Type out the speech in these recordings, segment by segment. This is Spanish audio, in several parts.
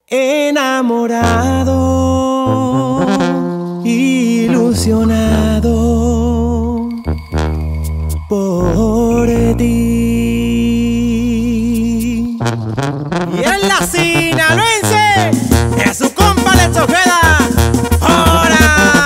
Enamorado, ilusionado por ti. Y en la sinaloense, es su compa Lex Ojeda. ¡Ahora!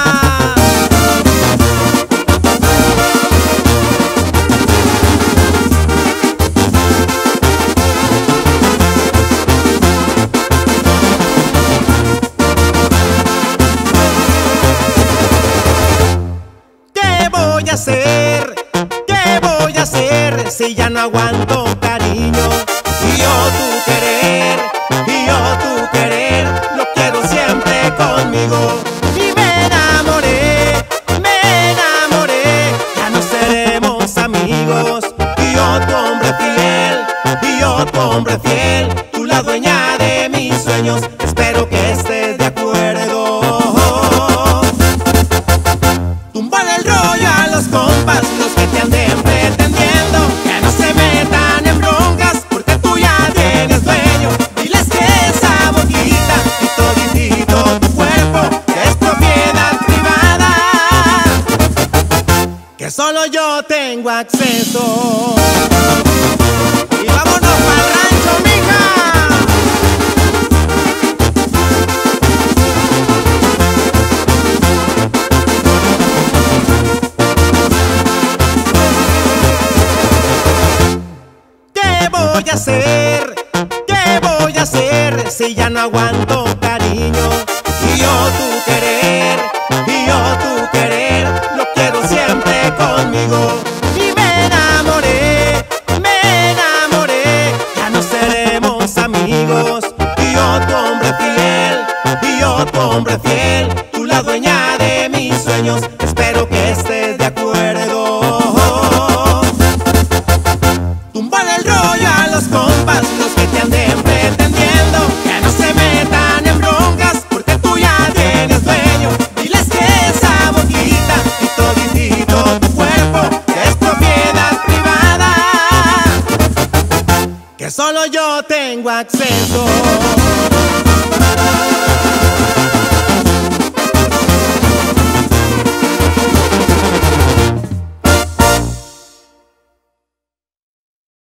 ¿Qué voy a hacer si ya no aguanto cariño? Y yo tu querer, lo quiero siempre conmigo. Y me enamoré, ya no seremos amigos. Y yo tu hombre fiel, tú la dueña de mis sueños. Espero que estés de acuerdo. Túmbale el rollo a los compas, los que te anden pretendiendo, que no se metan en broncas, porque tú ya tienes dueño. Diles que esa boquita y toditito tu cuerpo es propiedad privada, que solo yo tengo acceso. Y vámonos pa'l rancho, mija. ¿Qué voy a hacer si ya no aguanto cariño? Y yo tu querer, lo quiero siempre conmigo. Y me enamoré, ya no seremos amigos. Y yo tu hombre fiel, tú la dueña de mis sueños. Espero que estés de acuerdo. Túmbale el rollo a los compas, los que te anden pretendiendo, que no se metan en broncas, porque tú ya tienes dueño. Diles que esa boquita y toditito tu cuerpo es propiedad privada, que solo yo tengo acceso.